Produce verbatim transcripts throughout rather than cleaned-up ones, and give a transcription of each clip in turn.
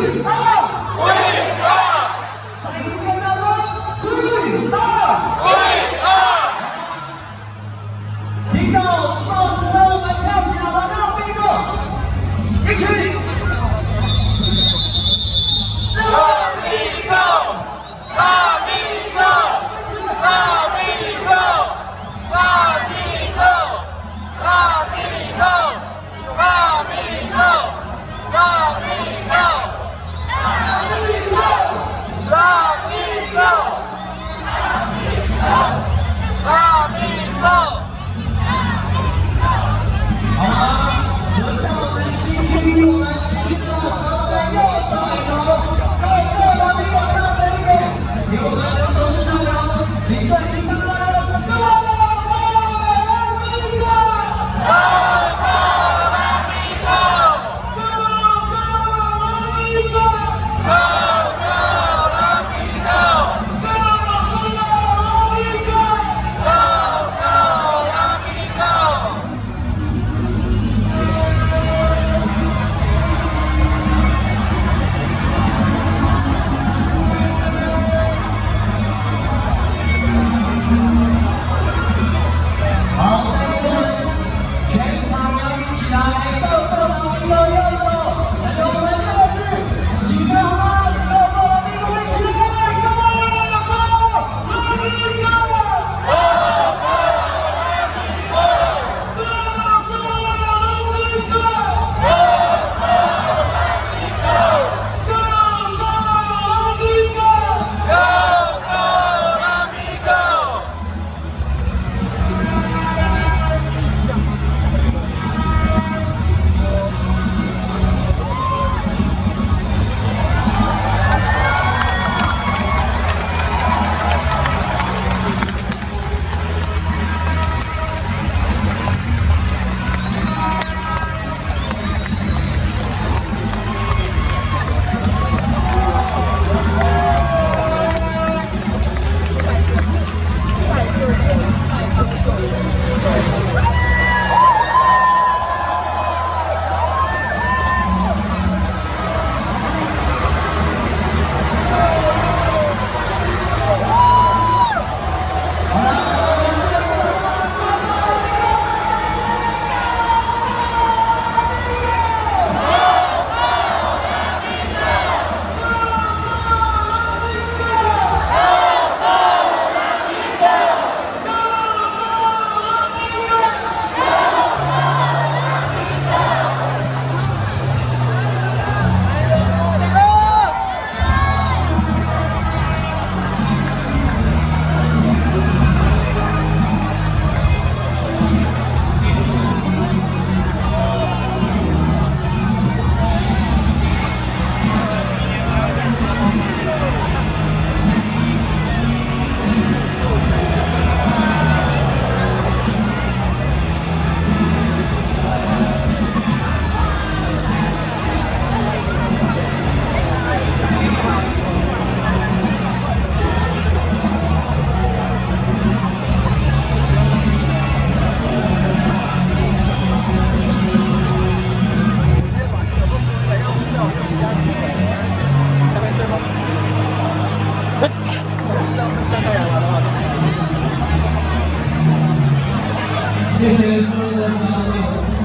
谢谢诸位的参与，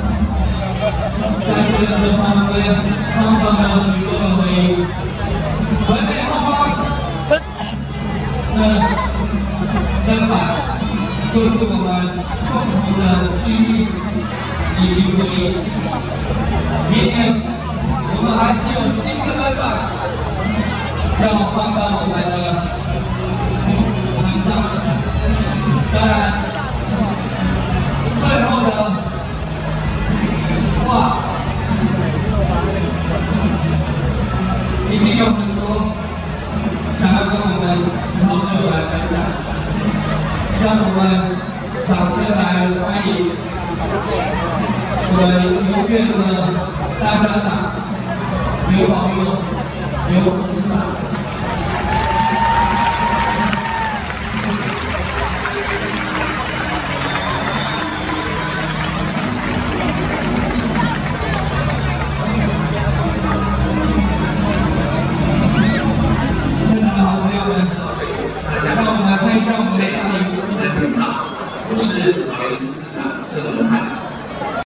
在这个合唱会创造了许多的回忆。完美后方，那砧板就是我们共同的机遇以及回忆。明年我们还是有新的砧板要放到我们的场上，当然。 最后的话，一定有很多想要跟我们十号队友来分享，让我们掌声来欢迎我们游院的大家长刘宝佑、刘组长。 谢上我们的大名。 三品大，我是桃园市市长郑文灿。